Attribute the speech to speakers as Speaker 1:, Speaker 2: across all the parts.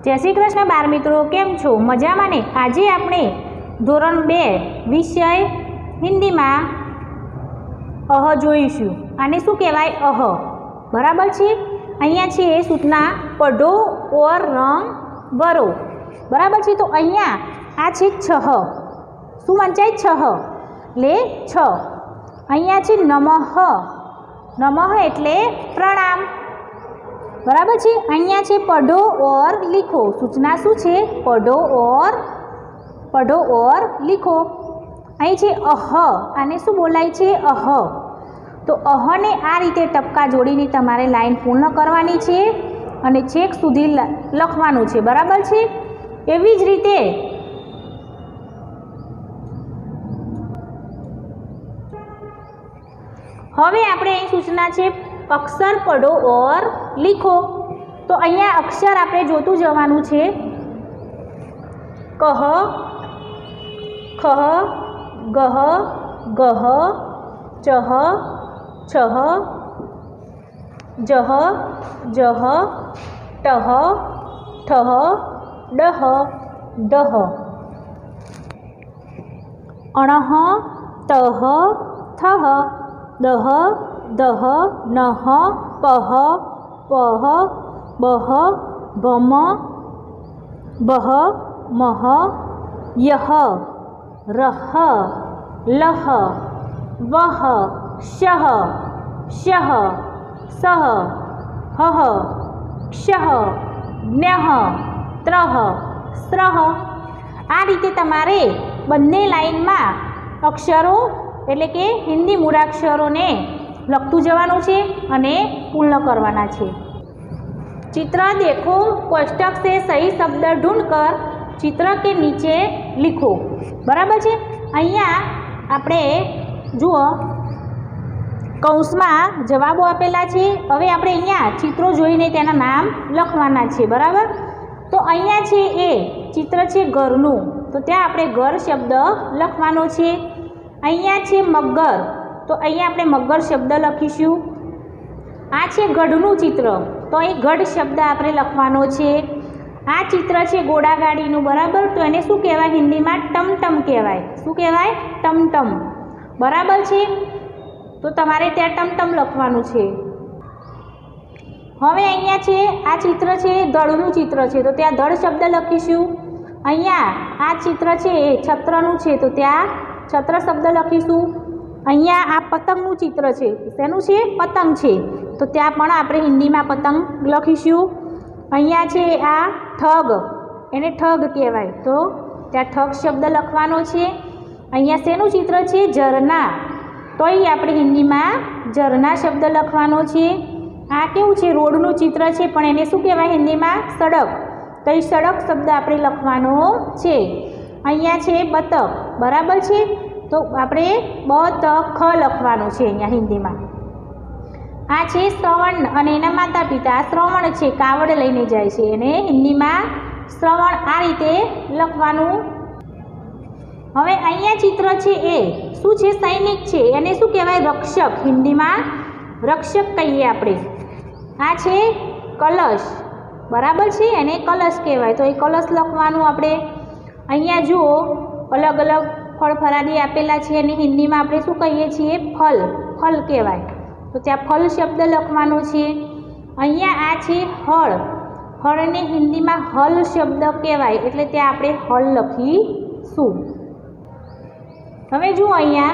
Speaker 1: जय श्री कृष्ण बाल मित्रों, केम छो? मजामां ने? आजे आपणे धोरण 2 विषय हिंदी में अह जोईशुं। आने शुं कहेवाय? अह। बराबर छे। अहींया छे सूचना पढ़ो और रंग भरो। बराबर छे। तो अहींया आ छे छह। शुं वंचाय? छह ले छ। अहींया छे नमः। नमः एटले प्रणाम। बराबर छे। अहींया छे पढ़ो और लिखो। सूचना शुं छे? पढ़ो और लिखो। अहीं छे अह। आने शुं बोलाय छे? अह। तो अह ने आ रीते टपका जोड़ीने तमारे लाइन पूर्ण करवानी छे अने छेक सुधी लखवानुं छे। बराबर छे। एवी ज रीते हवे आपणे अहीं सूचना छे अक्षर पढ़ो और लिखो। तो अहींया अक्षर आपणे जोतुं जवानुं छे। कह, खह, गह, गह, चह, छह, जह, जह, टह, ठह, डह, डह, अणह, तह, थह, दह, दह, नह, पह, पह, बह, भम, बह, मह, यह, रह, लह, वह, शह, शह, सह, हह, क्षह, ज्ञः, त्रह, स्त्रह। आ रीते तमारे बंने लाइन में अक्षरों एटले के हिंदी मूळाक्षरों ने लखतुं जवानुं छे अने पूर्ण करवाना छे। चित्र देखो, कोष्टक से सही शब्द ढूंढकर चित्र के नीचे लिखो। बराबर छे। अहींया आपणे जुओ कौंस में जवाबों आपेला छे। हवे आपणे अहींया चित्रों जोईने तेना नाम लखवाना छे। बराबर। तो अहींया छे ए चित्र छे घरनुं, तो त्यां आपणे घर शब्द लखवानो छे। अहींया छे मगर, तो अहींया आपणे मगर शब्द लखीशुं। आ छे गढ़नुं चित्र, तो अहीं गढ़ शब्द आपणे लखवानो छे। आ चित्र छे घोड़ागाड़ीनुं। बराबर। तो एने शुं कहेवाय? हिंदी में टमटम कहेवाय। शुं कहेवाय? टमटम। बराबर छे। तो तमारे त्यां टमटम लखवानुं छे। हवे अहींया छे आ चित्र छे धड़नुं चित्र छे, तो त्यां धड़ शब्द लखीशुं। अहींया आ चित्र छे छत्रनुं छे, तो त्यां छत्र शब्द लखीशुं। अहींया आ पतंगनुं चित्र छे, शेनुं छे? पतंग छे, तो त्यां पण आपणे हिंदी में पतंग लखीशुं। अहींया छे आ ठग, एने ठग कहेवाय, तो त्यां ठग शब्द लखवानो छे। अहींया शेनुं चित्र छे? झरना, तो ई आपणे हिंदी में झरना शब्द लखवानो छे। आ केवुं छे? रोडनुं चित्र छे, पण एने शुं कहेवाय हिंदी में? सड़क, तो ई सड़क शब्द आपणे लखवानो छे। अहींया छे बतक। बराबर छे। तो आपणे बतख लखवानुं छे अहींया हिंदी में। आ छे श्रवण अने एना माता पिता। श्रवण छे कावड़ लईने जाय छे, एने हिंदी में श्रवण आ रीते लखवानुं। हवे अहींया चित्र छे ए शुं छे? सैनिक छे, एने शुं कहेवाय? रक्षक। हिंदी में रक्षक कहीए आपणे। आ छे कलश। बराबर छे। एने कलश कहेवाय, तो ए कलश लखवानुं आपणे। अहींया जुओ अलग अलग फळ फरादी आपेला छे, एने हिंदी में आपणे शुं कहीए छीए? फल। फल कहेवाय, तो त्यां फल शब्द लखवानो छे। अहींया आ छे हळ। हळने हिंदी में हल शब्द कहेवाय, एटले त्यां आपणे हल लखीशुं। हवे जुओ अहींया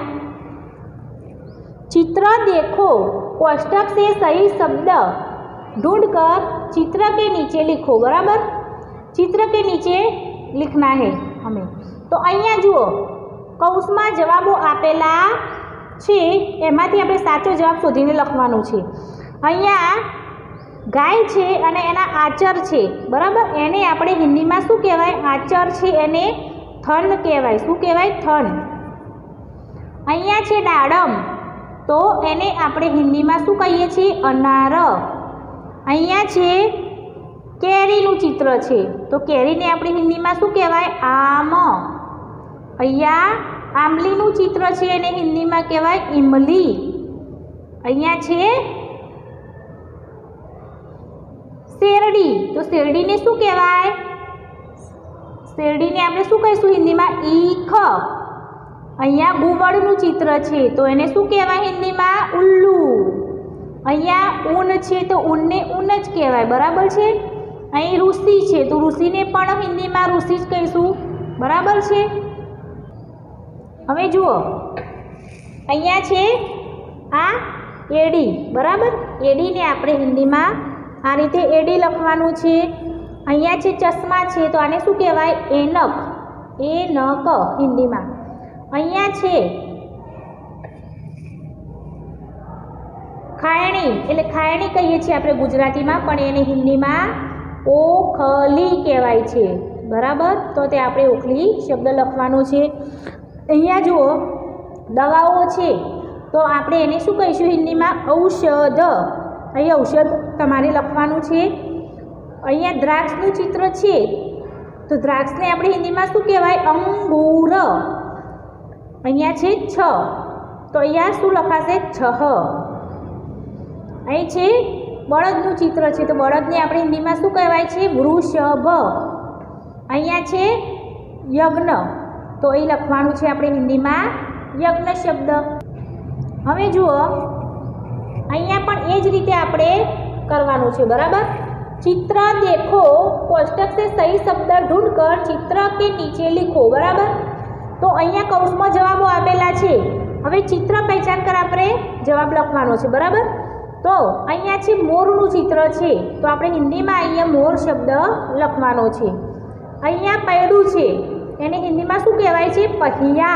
Speaker 1: चित्र देखो, कोष्टक से सही शब्द ढूंढकर चित्र के नीचे लिखो। बराबर। चित्र के नीचे लिखना है हमें। तो अहींया जुओ कौंस में जवाबों आपेला छे, एमांथी आपणे साचो जवाब शोधीने लखवानो छे। अहींया गाय छे अने एना आचर छे। बराबर। एने आपणे हिंदी में शुं कहेवाय? आचर छे एने थन कहेवाय। शुं कहेवाय? थन। अहींया छे दाड़म, तो एने आपणे हिंदी में शुं कहीए छीए? अनार। अहींया छे केरीनुं चित्र छे, तो केरीने आपणे हिंदी में शुं कहेवाय? आम। अहींया आंबलीनुं चित्र छे, एने हिंदी में कहेवाय? ईमली। अहींया छे શેરડી, તો શેરડીને શું કહેવાય? શેરડીને આપણે શું કહીશું હિન્દીમાં? ઈખ. અહીંયા ગુવળનું ચિત્ર છે તો એને શું કહેવાય હિન્દીમાં? ઉલ્લુ. અહીંયા ઊન છે તો ઊનને ઊન જ કહેવાય, બરાબર છે. અહીં ઋષિ છે તો ઋષિને પણ હિન્દીમાં ઋષિ જ કહીશું, બરાબર છે. હવે જુઓ, અહીંયા છે આ એડી, બરાબર. એડીને આપણે હિન્દીમાં આ રીતે એડી લખવાનું છે. અહીંયા છે ચશ્મા છે તો આને શું કહેવાય? એનક. એનક હિન્દીમાં. અહીંયા છે ખાયણી, એટલે ખાયણી કહીએ છીએ આપણે ગુજરાતીમાં, પણ એને હિન્દીમાં ઓખલી કહેવાય છે, બરાબર. તો તે આપણે ઓખલી શબ્દ લખવાનો છે. અહીંયા જુઓ દવાઓ છે તો આપણે એને શું કહીશું હિન્દીમાં? ઔષધ. અહીં ઔષધ તમારે લખવાનું છે. અહીંયા દ્રાક્ષનું ચિત્ર છે તો દ્રાક્ષને આપણે હિન્દીમાં શું કહેવાય? અંગૂર. અહીંયા છે છ તો અહીંયા શું લખાશે? છહ. અહીં છે બળદનું ચિત્ર છે તો બળદને આપણે હિન્દીમાં શું કહેવાય છે? વૃષભ. અહીંયા છે યજ્ઞ તો અહીં લખવાનું છે આપણે હિન્દીમાં યજ્ઞ શબ્દ. હવે જુઓ અહીંયા પણ એ જ રીતે આપણે કરવાનું છે, બરાબર. चित्र देखो कोष्टक से सही शब्द ढूंढकर चित्र के नीचे लिखो, बराबर. तो अहींया कौंसमां जवाबो आपेला छे. हवे चित्र पहचान कर आपणे जवाब लखवानो छे, बराबर. तो अहींया छे मोरनुं चित्र छे तो आपणे हिंदीमां अहींया मोर शब्द लखवानो छे. अहींया पैडुं छे एने हिंदीमां शुं कहेवाय छे? पहिया.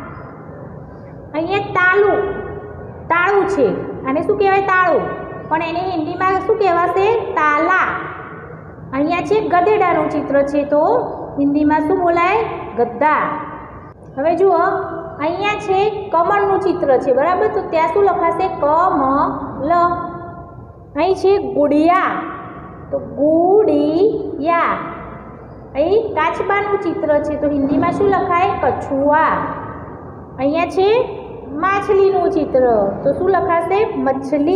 Speaker 1: अहींया ताळुं, ताळुं छे आने शुं कहेवाय? ताळुं. पण एने हिंदीमां शुं कहेवाशे? ताला. अहींया छे गधेडानुं चित्र छे तो हिंदीमां शुं बोलाय? गद्दा. हवे जुओ अहींया छे कमळनुं चित्र छे, बराबर. तो त्यां शुं लखाशे? कमल. અહીં છે ગુડિયા તો ગુડિયા. અહીં કાચબાનું ચિત્ર છે તો હિન્દીમાં શું લખાય? કછુઆ. અહીંયા છે માછલીનું ચિત્ર તો શું લખાશે? મછલી.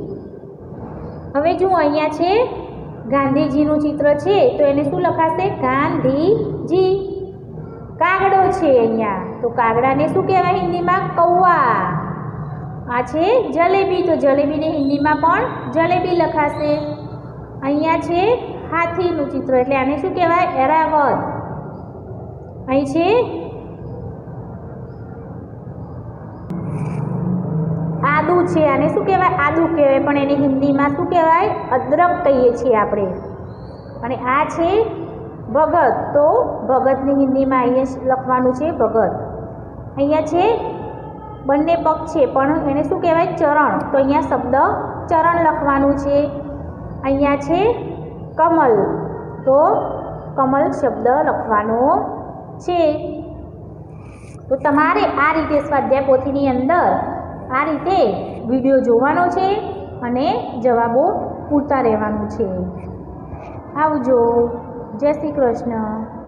Speaker 1: હવે જો અહીંયા છે ગાંધીજીનું ચિત્ર છે તો એને શું લખાશે? ગાંધીજી. કાગડો છે અહીંયા તો કાગડાને શું કહેવાય હિન્દીમાં? કૌવા. આ છે જલેબી તો જલેબીને હિન્દીમાં પણ જલેબી લખાશે. અહીંયા છે હાથીનું ચિત્ર એટલે આને શું કહેવાય? એરાવત. અહીં છે આદુ છે આને શું કહેવાય? આદુ કહેવાય પણ એને હિન્દીમાં શું કહેવાય? અદરક કહીએ છીએ આપણે. અને આ છે ભગત તો ભગતની હિન્દીમાં અહીંયા લખવાનું છે ભગત. અહીંયા છે બંને પગ છે પણ એને શું કહેવાય? ચરણ. તો અહીંયા શબ્દ ચરણ લખવાનું છે. અહીંયા છે કમલ તો કમલ શબ્દ લખવાનો છે. તો તમારે આ રીતે સ્વાધ્યાય પોથીની અંદર આ રીતે વિડીયો જોવાનો છે અને જવાબો પૂરતા રહેવાનું છે. આવજો. જય શ્રી કૃષ્ણ.